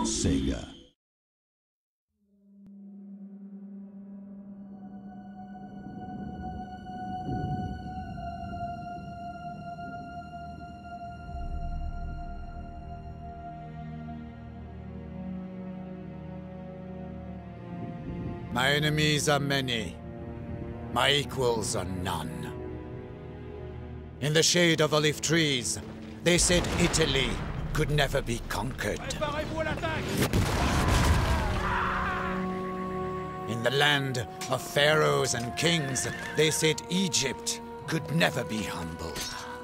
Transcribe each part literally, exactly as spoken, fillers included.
Sega. My enemies are many. My equals are none. In the shade of olive trees, they said Italy could never be conquered. In the land of pharaohs and kings, they said Egypt could never be humbled.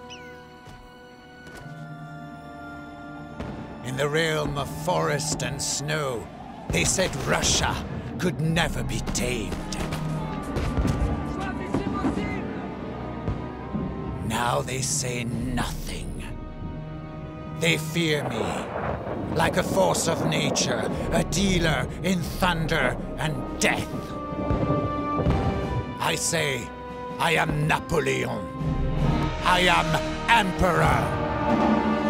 In the realm of forest and snow, they said Russia could never be tamed. Now they say nothing. They fear me, like a force of nature, a dealer in thunder and death. I say, I am Napoleon. I am Emperor.